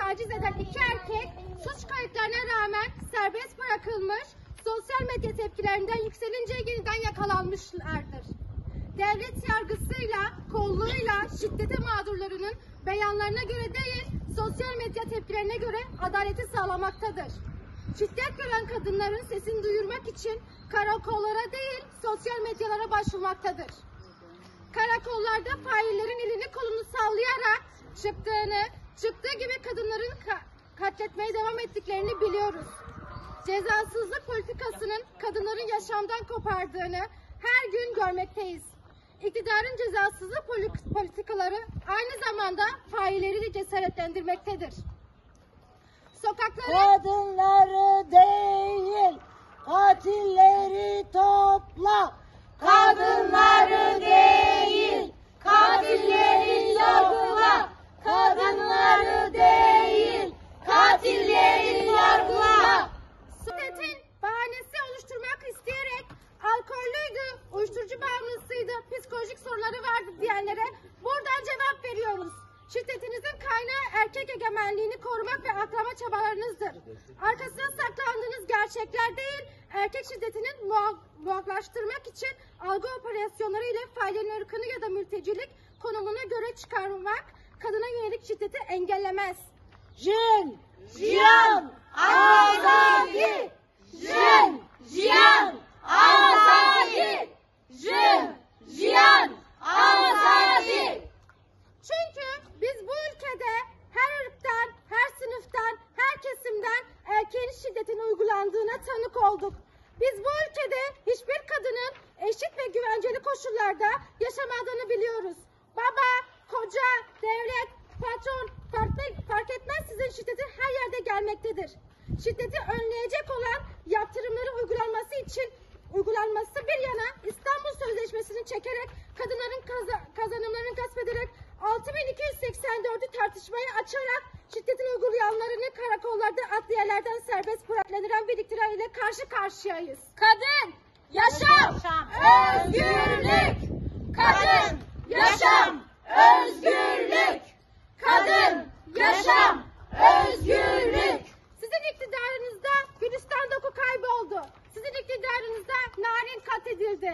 taciz eden 2 erkek suç kayıtlarına rağmen serbest bırakılmış, sosyal medya tepkilerinden yükselince yeniden yakalanmışlardır. Devlet yargısıyla, kolluğuyla şiddete mağdurlarının beyanlarına göre değil, sosyal medya tepkilerine göre adaleti sağlamaktadır. Şiddet gören kadınların sesini duyurmak için karakollara değil, sosyal medyalara başvurmaktadır. Karakollarda faillerin elini kolunu sallayarak çıktığı gibi kadınların katletmeye devam ettiklerini biliyoruz. Cezasızlık politikasının kadınların yaşamdan kopardığını her gün görmekteyiz. İktidarın cezasızlık politikaları aynı zamanda failleri de cesaretlendirmektedir. Kadınları değil, katilleri topla. Kadınları değil, katilleri yargıla. Kadınları değil, katilleri yargıla. Şiddetin bahanesi oluşturmak isteyerek alkollüydü, uyuşturucu bağımlısıydı, psikolojik sorunları vardı diyenlere buradan cevap veriyoruz. Şiddetinizin kaynağı erkek egemenliğini korumak ve aklama çabalarınızdır. Arkasına saklandığınız gerçekler değil, erkek şiddetinin muhaklaştırmak için algı operasyonları ile faillerin ırkını ya da mültecilik konumuna göre çıkarmak kadına yönelik şiddeti engellemez. Jin, Jiyan, Azadi! Jin, Jiyan, Azadi! Jin, Jiyan, Azadi! Çünkü biz bu ülkede her ırktan, her sınıftan, her kesimden erkeğin şiddetin uygulandığına tanık olduk. Biz bu ülkede hiçbir kadının eşit ve güvenceli koşullarda yaşamadığını biliyoruz. Baba, koca, devlet, patron fark etmez, sizin şiddetin her yerde gelmektedir. Şiddeti önleyecek olan yaptırımları uygulanması bir yana İstanbul Sözleşmesi'ni çekerek kadınların kazanımlarını gasp ederek 6284'ü tartışmaya açarak şiddetin uygulayanlarını karakollarda, adliyelerden serbest bırakılan biriktiren ile karşı karşıyayız. Kadın, yaşam, özgürlük! Kadın, yaşam, özgürlük! Kadın, yaşam, özgürlük! Sizin iktidarınızda Gülistan Doku kayboldu. Sizin iktidarınızda Narin katledildi.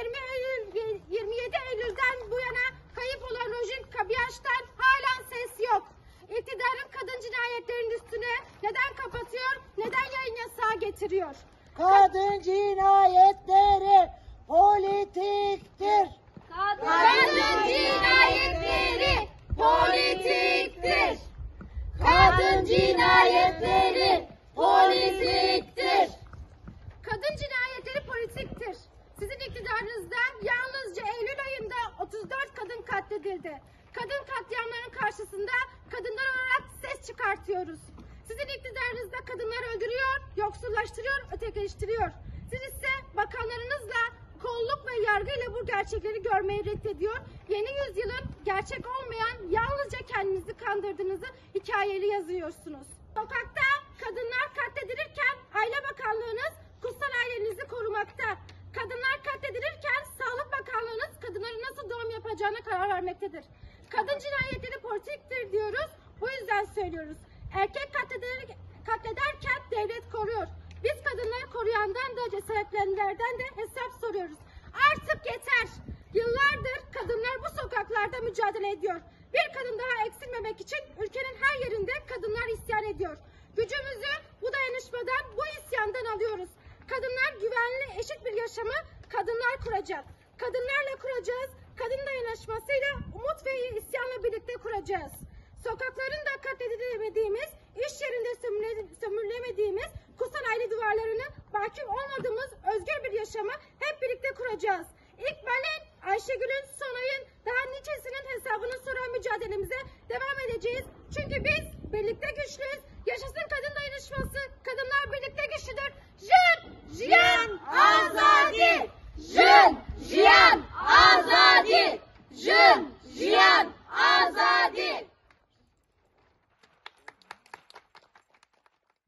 27 Eylül'den bu yana kayıp olan Rojin Kabiyaş'tan halen ses yok. İktidarın kadın cinayetlerinin üstüne neden kapatıyor, neden yayın yasağı getiriyor? Kadın cinayetleri politiktir. Kadın cinayetleri politiktir. Kadın cinayetleri politiktir. Kadın cinayetleri politiktir. Sizin iktidarınızda yalnızca Eylül ayında 34 kadın katledildi. Kadın katliamların karşısında kadınlar olarak ses çıkartıyoruz. Sizin iktidarınızda kadınları öldürüyor, yoksullaştırıyor, ötekileştiriyor. Siz ise bakanlarınızla kolluk ve yargıyla bu gerçekleri görmeyi reddediyor. Yeni yüzyılın gerçek olmayan, yalnızca kendinizi kandırdığınızı hikayeli yazıyorsunuz. Sokakta kadınlar katledilirken Aile Bakanlığınız kutsal ailenizi korumakta. Kadınlar katledilirken Sağlık Bakanlığınız kadınların nasıl doğum yapacağına karar vermektedir. Kadın cinayetleri politiktir diyoruz, bu yüzden söylüyoruz. Erkek katlederken devlet koruyor. Biz kadınları koruyandan da cesaretlenenlerden de hesap soruyoruz. Artık yeter. Yıllardır kadınlar bu sokaklarda mücadele ediyor. Bir kadın daha eksilmemek için ülkenin her yerinde kadınlar isyan ediyor. Gücümüzü bu dayanışmadan, bu isyandan alıyoruz. Kadınlar güvenli, eşit bir yaşamı kadınlar kuracak. Kadınlarla kuracağız. Kadın dayanışmasıyla, umut ve isyanla birlikte kuracağız. Sokaklarında katledilemediğimiz, iş yerinde sömürülemediğimiz kutsal aile duvarlarını mahkum olmadığımız özgür bir yaşamı hep birlikte kuracağız. İkbal'in, Ayşegül'ün, Sonay'ın daha niçesinin hesabını soran mücadelemize devam edeceğiz. Çünkü biz birlikte güçlüyüz. Yaşasın kadın dayanışması. Kadınlar birlikte güçlüdür. Jin, Jiyan, Azad!